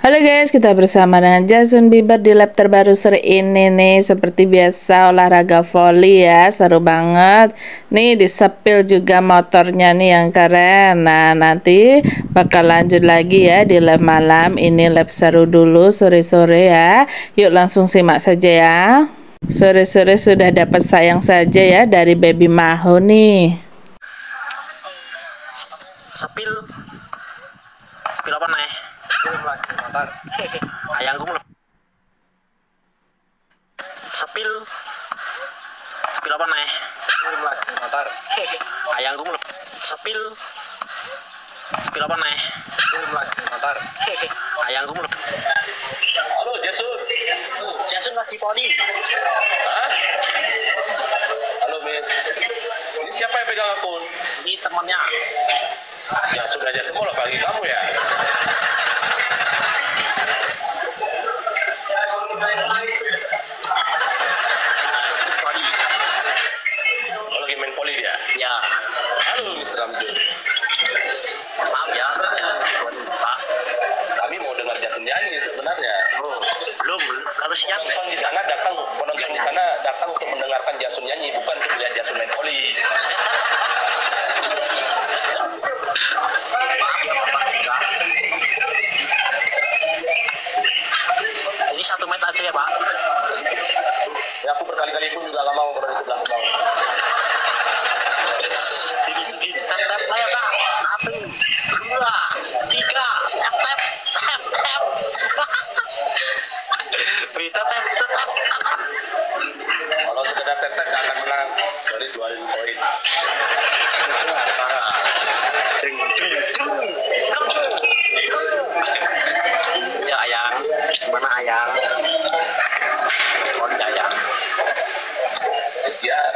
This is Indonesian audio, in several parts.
Halo guys, kita bersama dengan Jason Bieber di lab terbaru sore ini nih. Seperti biasa olahraga volley ya, seru banget. Nih disepil juga motornya nih yang keren. Nah nanti bakal lanjut lagi ya di lab malam. Ini lab seru dulu sore-sore ya. Yuk langsung simak saja ya. Sore-sore sudah dapat sayang saja ya dari baby Maho nih. Sepil apa nih? Ayang gue sepil apa nih? Ayang gue sepil apa nih? Ayang gue halo Jason lagi poli. Hah? Halo Miss, ini siapa yang pegang akun? Ini temannya. Ya sudah aja semua lah bagi kamu ya. Oh, lagi main poli dia? Ya. Halo Mr. Ramjun. Maaf ya, Pak. Kami mau dengar Jason nyanyi sebenarnya. Oh, belum. Kalau siang penonton di sana datang untuk mendengarkan Jason nyanyi, bukan untuk melihat Jason main poli. Ini 1 meter aja ya Pak. Ya aku berkali-kali pun juga gak mau kalau di sebelah bawah. Tap-tap ayo Kak. 1, 2, 3. Tap-tap. Tap-tap. Tap-tap. Kalau sekedar tap-tap gak akan menang. Jadi 2.000 poin. Ya Ayang, gimana Ayang? Oh ya Ayang. Ya.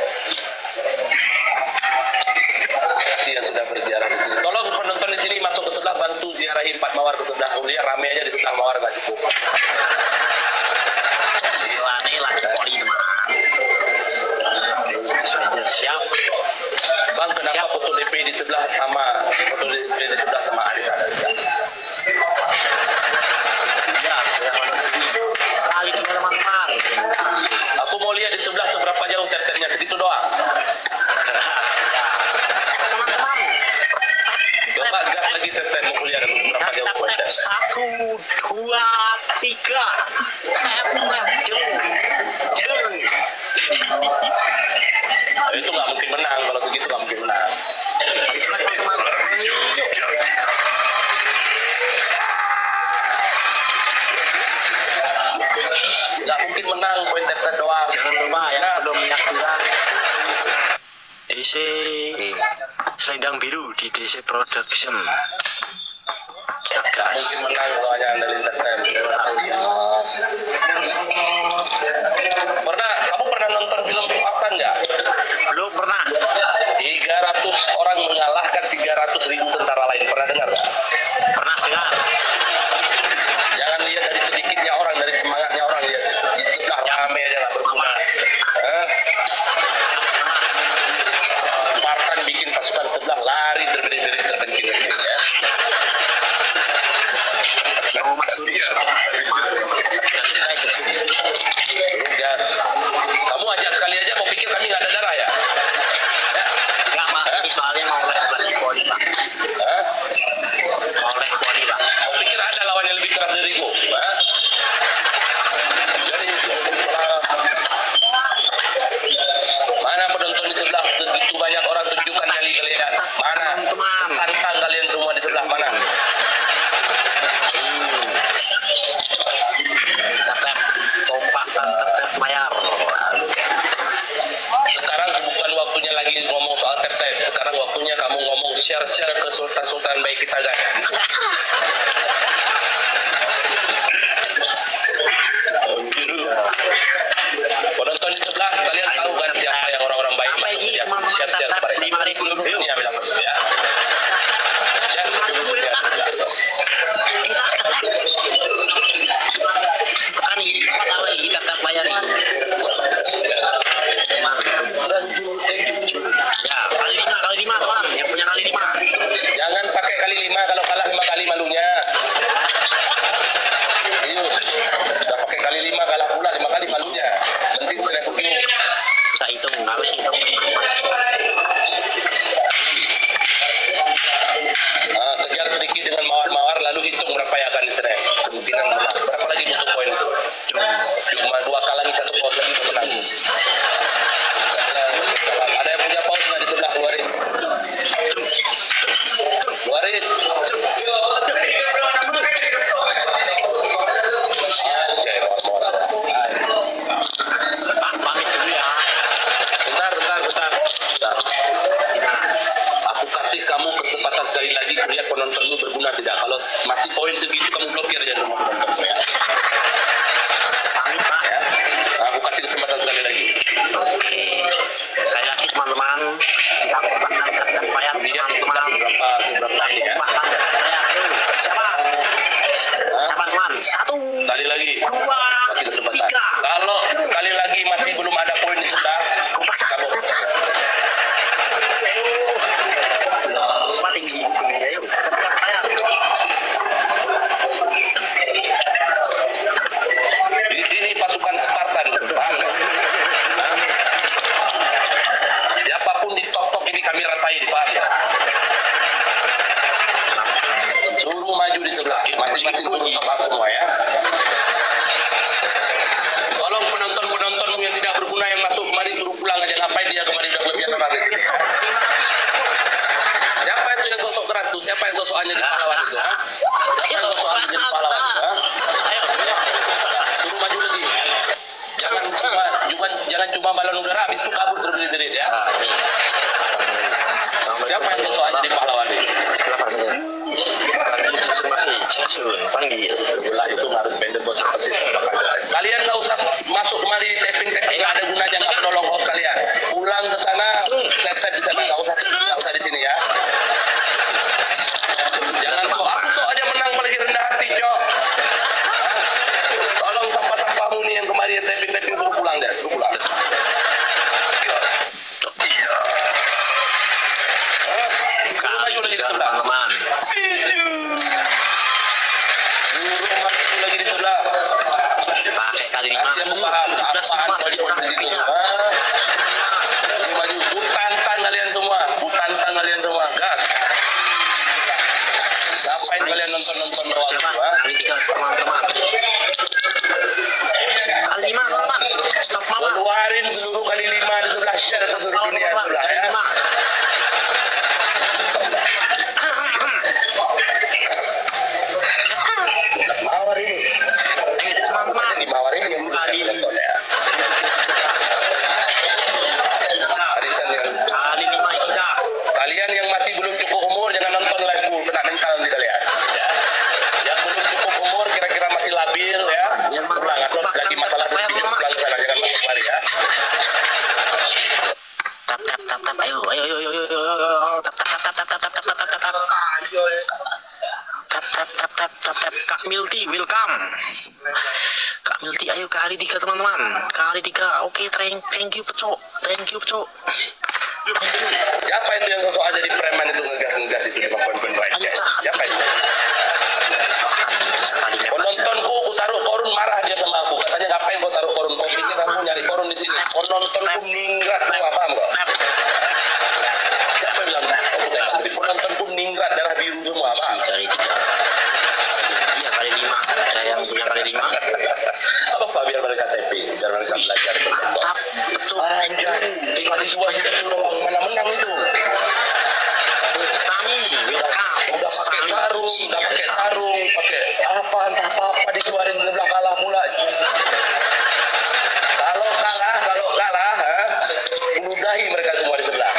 Terima yang sudah berziarah di sini. Tolong penonton di sini masuk ke sebelah, bantu ziarahi 4 mawar ke sebelah. Kemudian rame aja di sebelah mawar nggak cukup. Gila nih lagi poli teman. Siap. Bang, kenapa siap. Foto DP di sebelah sama foto DP di sebelah sama Aris ada? Kali teman-teman. Aku mau lihat di sebelah seberapa jauh tap-tapnya, segitu doang. Teman-teman. Coba gas lagi tap-tap, mau lihat berapa jauh tap-tap. 1, 2, 3. Tap-tap. Itu nggak mungkin menang, kalau segitu nggak mungkin menang. Nggak mungkin menang, poin tap-tap doang. Jangan lupa ya, belum menyaksikan DC Selendang Biru di DC Production. Nggak mungkin menang kalau hanya andalin tap-tap. Kamu pernah nonton film apa nggak? Belum pernah. 300 orang mengalahkan 300.000 tentara lain. Pernah dengar nggak? Pernah dengar. Jangan lihat dari sedikitnya orang, dari semangatnya orang, lihat di sebelah rame aja nggak berguna. Spartan bikin pasukan sebelah lari terberit-berit terpencil ya. Yang mau masuk ya. Gas. Kamu ajak sekali aja, mau pikir kami nggak ada darah ya? Nggak Pak, ini soalnya mau les lagi poli Pak. Mau les poli Pak. Mau pikir ada lawan yang lebih keras dariku? Jadi mana penonton di sebelah, segitu banyak orang, tunjukkan nyali kalian. Mana? Tantang kalian semua di sebelah mana? Tap-tap, kompak dan tap-tap layar. Sekarang bukan waktunya lagi ngomong soal tap-tap. Sekarang waktunya kamu ngomong share-share ke sultan-sultan baik kita guys. upayakan Israel kemungkinan menang. Berapa lagi butuh poin itu? Cuma 2 kalangi 1 paus lagi untuk menang. Ada yang punya paus nggak di sebelah? Keluarin. Pak, pamit dulu ya. Bentar. Aku kasih kamu kesempatan sekali lagi lihat penontonmu berguna tidak. Kalau masih poin segitu kamu blokir aja semua penontonmu ya. Pamit Pak. Ya. Aku kasih kesempatan sekali lagi. Oke. Sekali lagi teman-teman, kita bayar teman-teman. Berapa ini ya? Siapa? Siapa teman? 1. Sekali lagi. 2. Kasih kesempatan. 3. Kalau sekali lagi masih belum ada poin di sebelah, kamu Semua tinggi. Ayo. Bayar. di sini pasukan Spartan. Paham nggak? Hah? Siapapun di top ini kami ratain, paham ya? Suruh maju di sebelah. Masing-masing turun top semua ya. Tolong penontonmu yang tidak berguna yang masuk kemari suruh pulang aja. Ngapain dia kemari udah kelebihan orang itu? Siapa itu yang sosok keras tuh? Siapa yang sosokannya di pahlawan itu? Ha? Siapa yang sosokannya jadi pahlawan itu? Ha? Suruh maju lagi. Jangan cuma balon udara habis itu kabur terbirit-birit ya. Siapa yang sosokannya jadi pahlawan itu? Panggil. Lah itu harus pendek bos. Kalian nggak usah masuk kemari tapping nggak ada gunanya, nggak menolong host kalian. Pulang ke sana, tap di sana, nggak usah di sini ya. Jangan sok aja menang paling rendah hati, Cok. Tolong sampah-sampahmu nih yang kemarin tapping suruh pulang deh, suruh pulang. Iya. Maju lagi di sebelah. Teman-teman. Maju lagi di sebelah. Pakai kali 5. Dia paham Sudah semua apaan tadi poin orang itu. bisa. Maju, tantang kalian semua, gas. Ngapain kalian nonton doang? Siapa? Kali 3 teman-teman. Kali 5 teman. Stop mama. Keluarin seluruh kali 5 di sebelah share ke seluruh dunia sebelah Kali ya. 5. Mawar ini. Teman-teman. Di mawar ini yang Kali. nonton ya. Kali 5 kita. Kalian yang masih belum cukup umur jangan nonton live dulu, kena mental nanti kalian. Ya. Yang belum cukup umur kira-kira masih labil ya. Yang Pulang atau lagi masalah dulu pulang ke sana jangan masuk mari ya. Tap. Ayo. Tap. Kak Milti, welcome. Kak Milti, ayo kali 3 teman-teman. Kali 3. Oke, thank you Pecok. Siapa itu yang sosok aja di preman itu ngegas itu 5 poin baik ya? Siapa itu? Penontonku, aku taruh korun marah dia sama aku. Katanya ngapain kau taruh korun? Kau pikir aku nyari korun di sini? Penontonku ningrat semua, paham kok? Siapa yang bilang? Penontonku ningrat darah biru semua, paham? Kali 3. Iya, kali 5. Saya yang punya kali 5. Apa biar mereka tapping, biar mereka belajar berbesok. Mantap, betul. Tinggal di sebuah mana menang itu. Sami, welcome. Udah pakai sarung, pakai entah apa dikeluarin sebelah kalah mula. Kalau kalah, ludahi mereka semua di sebelah.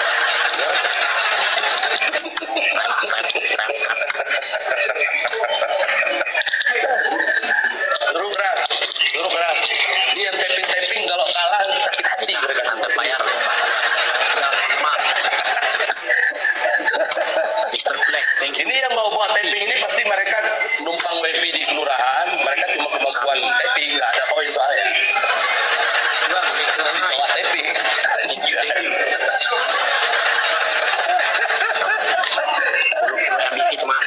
Suruh keras. Dia tapping kalau kalah sakit hati mereka Nanti bayar. Mr. Black, thank you. Ini yang mau buat tapping ini pasti mereka numpang wifi di kelurahan, mereka cuma kemampuan tapping, nggak ada poin soalnya. Buat tapping. Thank you. Teman.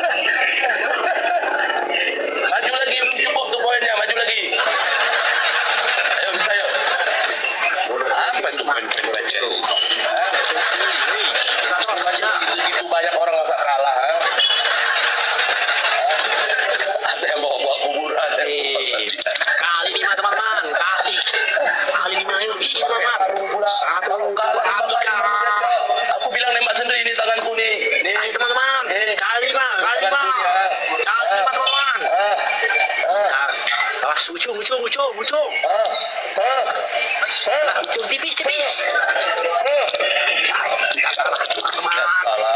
Maju lagi, belum cukup tuh poinnya, maju lagi. Ayo bisa yuk. Apa itu poin-poin receh? Begitu banyak orang rasa kalah. awas ujung. Nah, ujung tipis. Kita salah. Nggak salah.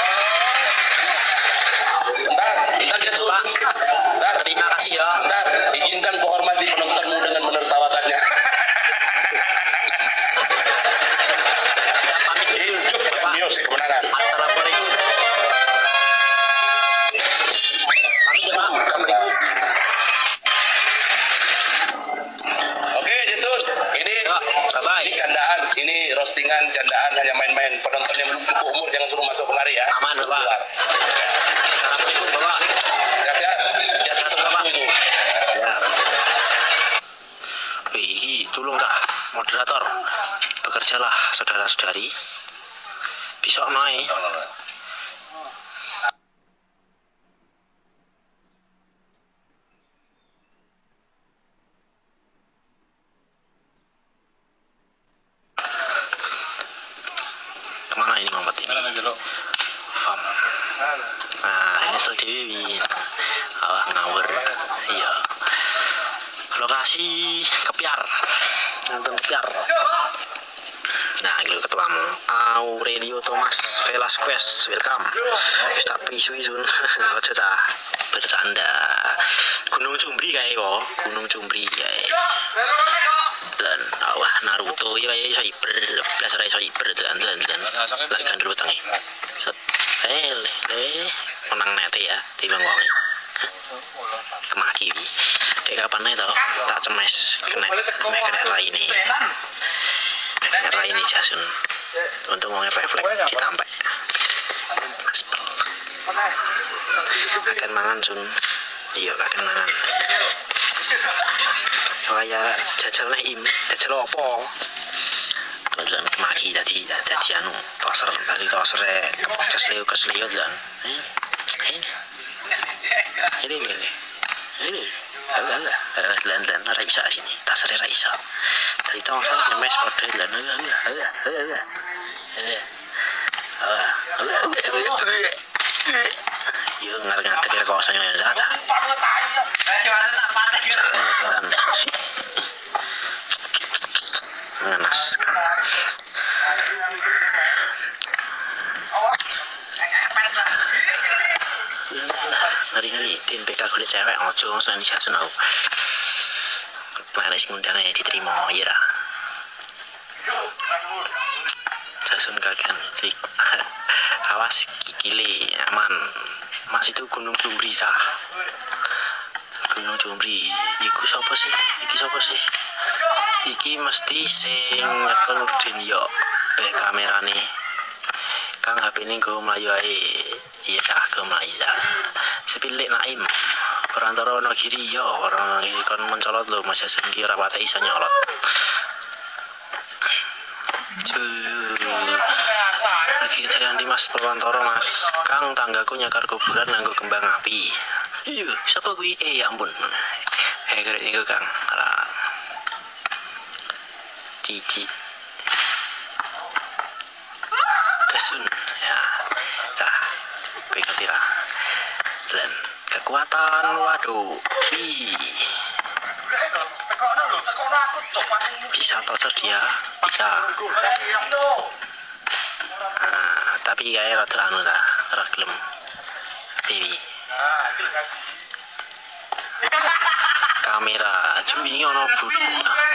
Bentar Jason. Bentar, Terima kasih ya. bentar. Izinkan kuhormati penontonmu dengan menertawakannya. Kita pamit dulu. Cuk, Bapak. music kemenangan. Assalamualaikum. Pamit ya, Pak. Assalamualaikum. Oke, Jason. Ini Ya, bye-bye. ini candaan, ini roastingan candaan, hanya main-main. Penonton yang belum cukup umur jangan suruh masuk kemari ya. Aman, Bapak. Keluar. Assalamualaikum, Bapak. Sehat-sehat. Sehat-sehat, Bapak. Itu. Ya. Iki, tolong dah moderator. Bekerjalah saudara-saudari. Besok naik. Kemana ini Mamat ini? Fam. Nah, ini asal Dewi. Awak ngawur. Iya. Lokasi Kepiar. Nonton Kepiar. Nah, gitu ketuamu Aurelio Thomas Velasquez, welcome. Tapi isu-isu aja dah bercanda. Gunung Cumbri kayak Gunung Cumbri kayak. Dan wah Naruto ya iso hiper, belas ora iso hiper dan lagi kan dulu tangi. Menang nete ya timbang wonge. Kemaki wi. Dek kapan nih tau tak cemes kena rai ini. Rai ini Jason. Untuk ngomongin refleks ditampek. Akan mangan sun. Iya akan mangan. Kaya jajal apa? Dan kemaki tadi anu toser kesleo dan ini dan Raisa sini tasare Raisa tadi toser kemes pada dan yo ngarang tekir kawasannya yang ada mengenaskan. Ngeri-ngeri, din PK kulit cewek ojo langsung ini saya senau. Mana sih undangnya diterima ya dah. Jason kagan sih. Awas kikile aman. Mas itu Gunung Cumbri sah. Gunung Cumbri. Iku siapa sih? Iki mesti sing nyekel Nurdin yo be kamerane kang HP ini go melayu ae iya cah go melayu cah sepilik Naim perantara ono kiri yo orang kon mencolot lo masih sengki rapate iso nyolot lagi jalan di Mas Perwantoro Mas kang tanggaku nyakar kuburan nganggo kembang api iya siapa gue ya ampun keren nih kang Cici Kesun ya nah pikirlah dan kekuatan waduh bisa tosor dia bisa nah, tapi kayak rada anu lah raglem baby kamera cumi ono dulu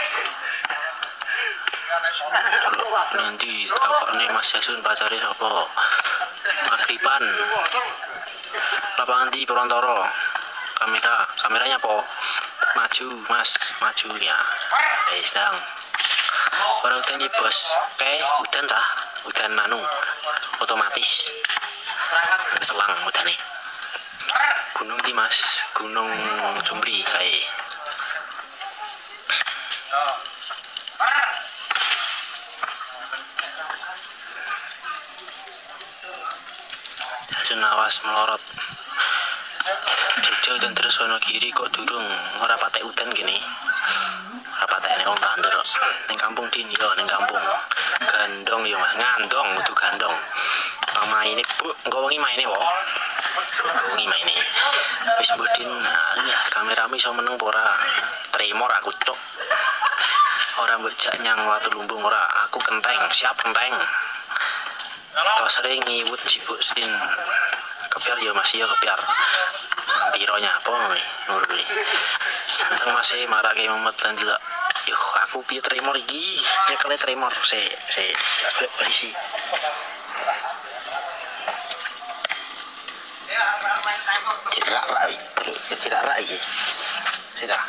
nanti apa nih Mas Jason pacarnya apa Maghriban lapangan di Perantoro kameranya apa maju Mas maju ya sedang orang hutan di bos hutan tah hutan nanu otomatis selang hutan nih gunung di Mas Gunung Cumbri kayak Awas melorot Jogja dan terus ono kiri kok durung ora patek udan gini ora patek nek wong tandur ning kampung din yo ning kampung gandong yo Mas ngandong kudu gandong maine bu engko wengi maine wo wengi maine wis bodin ya kameramu iso meneng ora tremor aku cok ora mbejak nyang watu lumbung ora aku kenteng siap kenteng to sering ngiwut cibuk sin kepiar ya masih ya kepiar piro nyapa nuruli nang masih marake memet lan delok yuh aku piye tremor iki nyekele tremor se polisi tidak rai tidak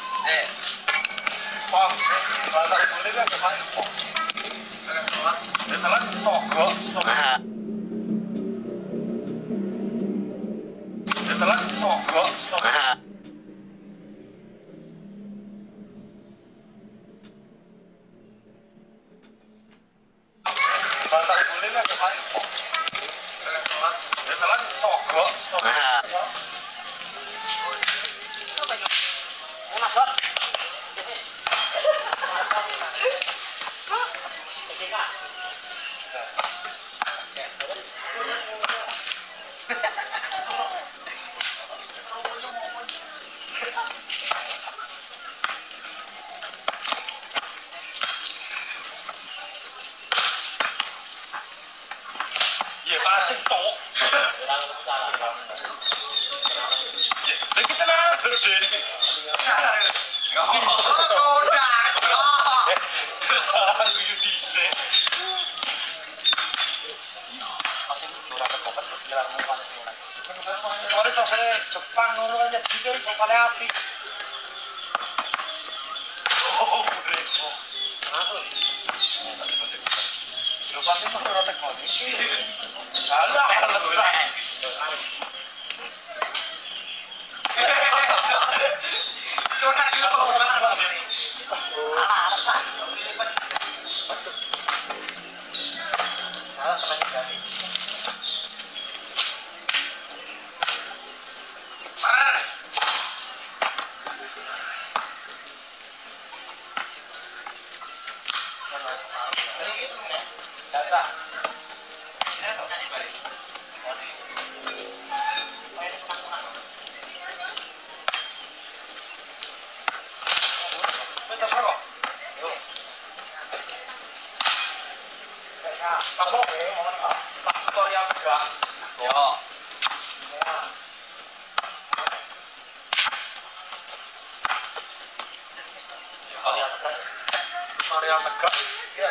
Pom, kalau boleh kan kemarin pom. Setelah sogok, setelah sogok, kalau boleh kan kemarin pom. Setelah sogok, ya asik toh. Ya kita lah berdiri. Kemarin pas saya Jepang ngono kan jadi kepala api. Oh, breko. Lu pasti mau rotek mobil. Alah, alasan. Kamu faktor yang enggak. Yo. Area tegak. Ya.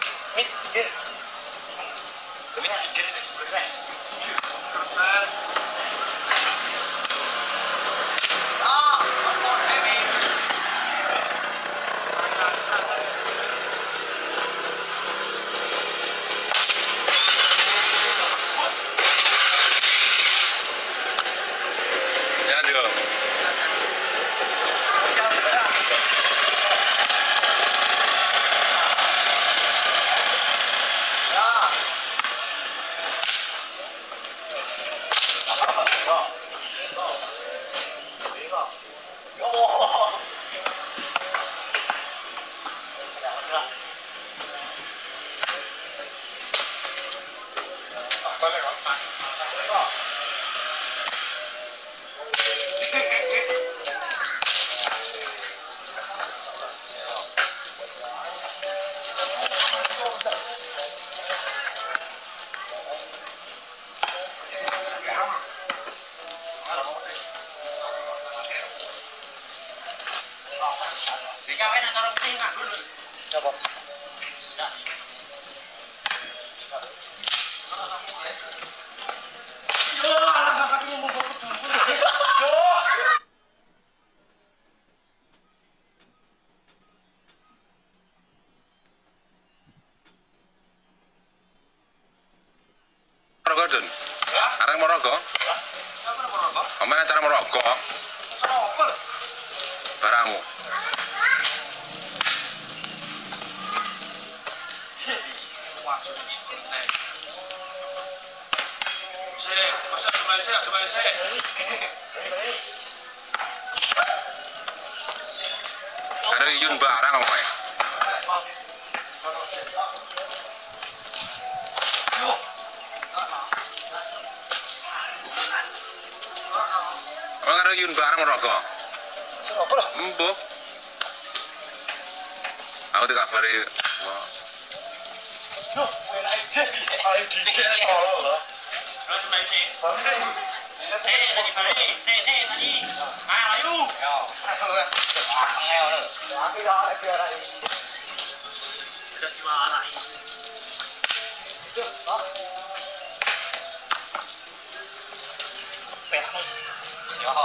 Mit, pinggir. Mit, pinggir. Nang Moroko. Omah acara Moroko. Barangmu. Ada Yun barang apa ya? Orang ada Yun barang merokok. Siapa loh? Embo. Aku tidak kabari. Loh, aja. Ayo di sini tolong loh. Cuma sih. Tadi balik. Tadi. Ayo. Yo. Ayo. Aku ya biar ini. Sudah dimarahi. Yo.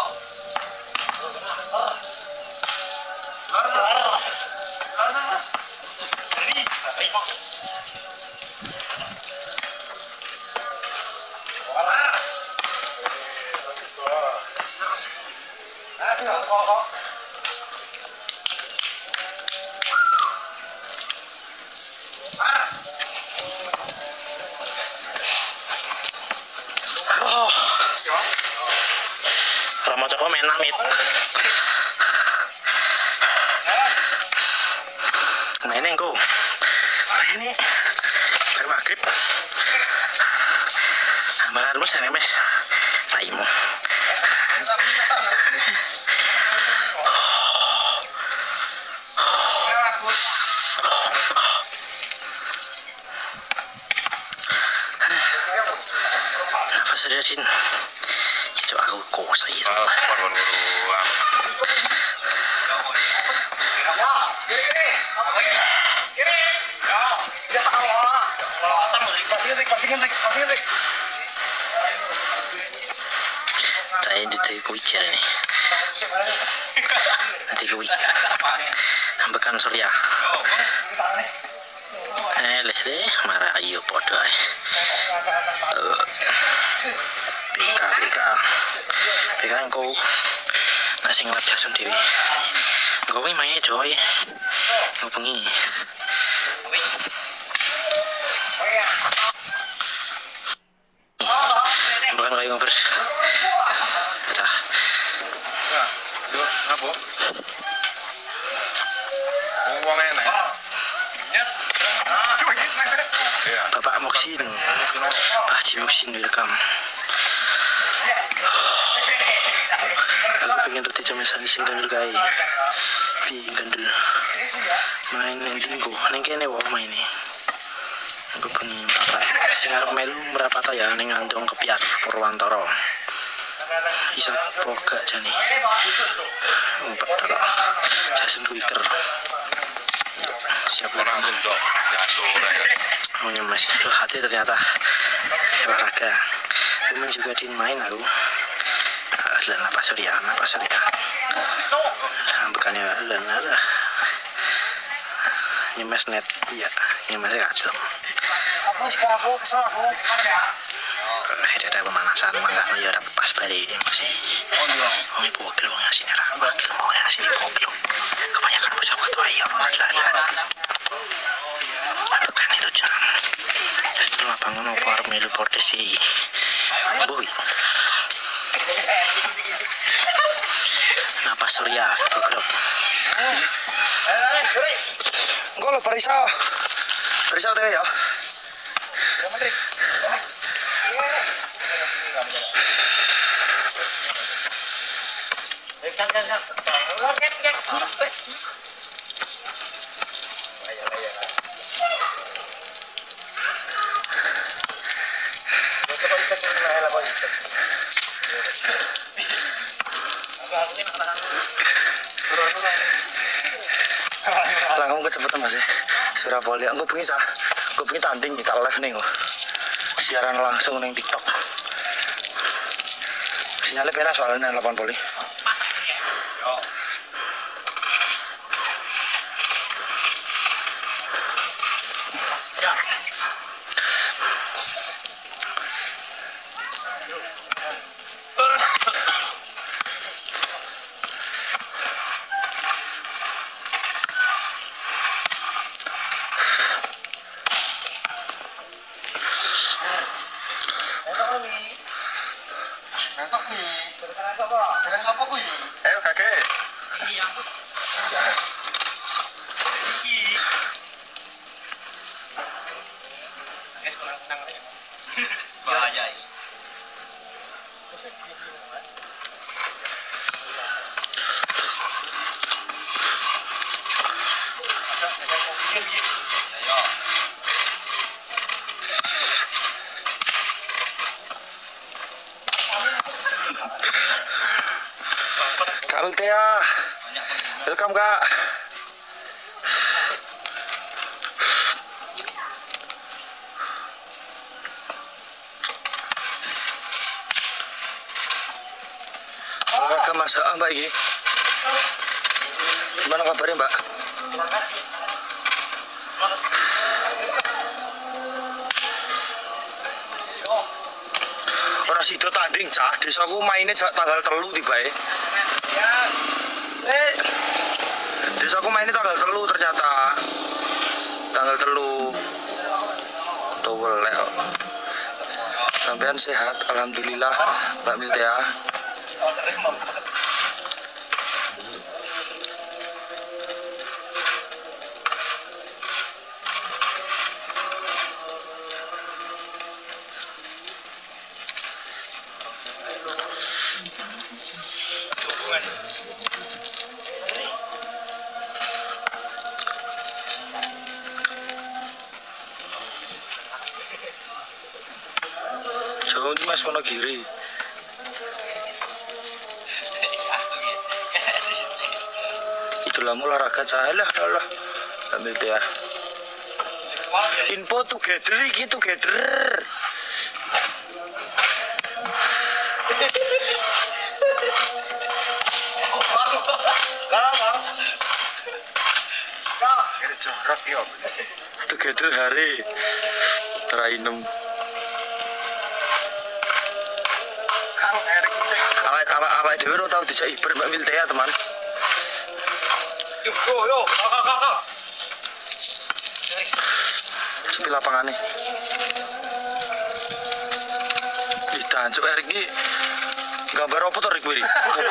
Rama Coko main namit. Mainin ku. Ini baru maghrib. Malah lu sana mes. Taimu. Apa saja Jin? Itu aku kosa itu. Saya di kuicer nih. Nanti kuik. Ambekan Surya. Leh marah ayo podo ae. Bika engkau nasi ngelap jasun dewi. Engkau ini mainnya joy. Ngubungi. Bukan kayu ngobrol. Betah. Ya, itu apa? Ngomong enak. Bapak Moksin, Pak Haji Moksin direkam. Aku pengen tadi jam sing gandul gawe. Pi gandul. Main nang dinggo, nang kene wae main iki. Aku pengen papat. Sing arep melu merapat ya ning Andong Kepiar Purwantara. Iso pogak jane. Umpet tak. Jasun kuiker. Siap Orang untuk jasun. Oh mas, tuh hati ternyata olahraga. Cuman juga di main aku. Napas surya. Bukannya dan ada nyemes net, iya nyemesnya kacau. Ada pemanasan, mangga ya ada pas balik masih. Oh ibu wakil mau ngasih nih lah, wakil mau ngasih nih wakil. Kebanyakan bocah ketua iya, kan itu jam. Setelah bangun mau keluar melu portesi, boy. Napas surya, grup. Enggak lo Parisa tuh ya. Langkung kecepatan masih Surabaya. Gue pengen tanding kita live nih, siaran langsung nih TikTok. Sinyalnya penak soalnya 8 poli. Ayo kakek. Kak Miltea, welcome Kak. Welcome Mas, Mbak Iki. Gimana kabarnya Mbak? Ora sido tanding cah, desaku mainnya tanggal 3 tibae. Desaku mainnya tanggal 3 ternyata. Tanggal 3. Towel. Sampean sehat, alhamdulillah Mbak Miltea. Jauh di Mas Wonogiri. Idolamu olahraga cahalah Allah. Ambil dia. Info together iki together. Together hari terainem. Awak dhewe ora tau dijak iber Mbak Miltea teman. Yo. Sepi lapangane. Ditancuk Erik iki gambar apa to Rik kuwi?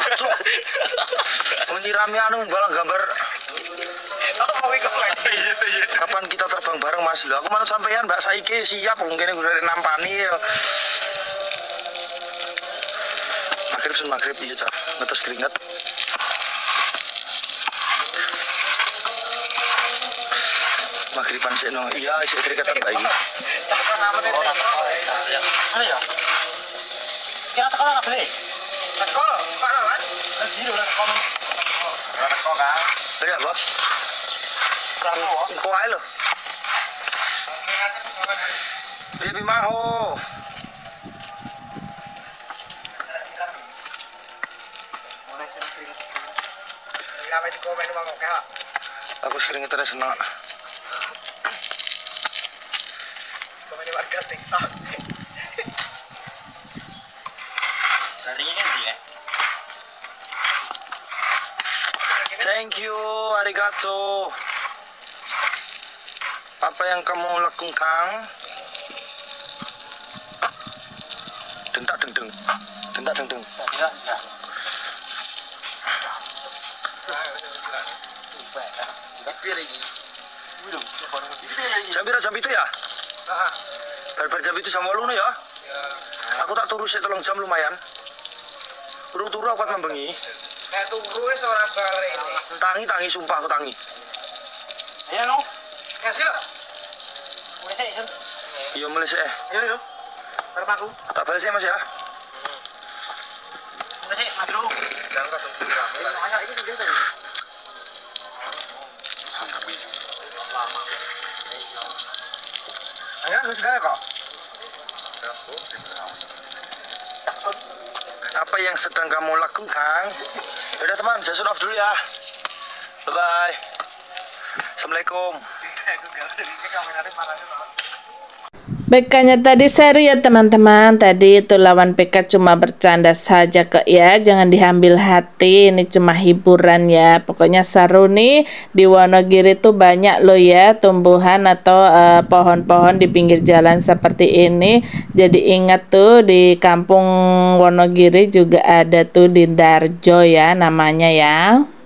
Menyirami anu balang gambar. Kapan kita terbang bareng Mas? Lho aku manut sampean Mbak saiki siap mungkin gue nampani. Maghrib iya cah, ngetes keringat. Maghriban sih no, iya isi keringat Mbak iki. Mana ya? Kira tekan apa beli? Tekol, Pak Lawan. Lagi udah tekol. Udah tekol kan? Iya bos. Kok ae lho. Bibi maho. Aku sering internet senang. Warga TikTok. Jaringnya kan dia. Thank you, arigato. Apa yang kamu lakukan? Dentak deng. Ya. Jam itu ya? Bar jam itu sama lu ya? Aku tak turu sih tolong jam lumayan. Turu aku kuat membengi. Turu wis ora balik. Tangi sumpah aku tangi. Ayo no. Kasih. Iya mulai sih. Ayo. Bareng aku. Tak balik sih Mas ya. Mulai sih, maju dulu. Jangan kau tunggu rame. Ayo ini biasa. Ayo, lu segala kok. Apa yang sedang kamu lakukan? Yaudah teman, saya off dulu ya. Bye-bye. Assalamualaikum. PK-nya tadi seri ya teman-teman. Tadi itu lawan PK cuma bercanda saja kok ya. Jangan diambil hati. Ini cuma hiburan ya. Pokoknya seru nih. Di Wonogiri tuh banyak loh ya tumbuhan atau pohon-pohon di pinggir jalan seperti ini. Jadi ingat tuh di kampung Wonogiri juga ada tuh di Darjo ya namanya ya.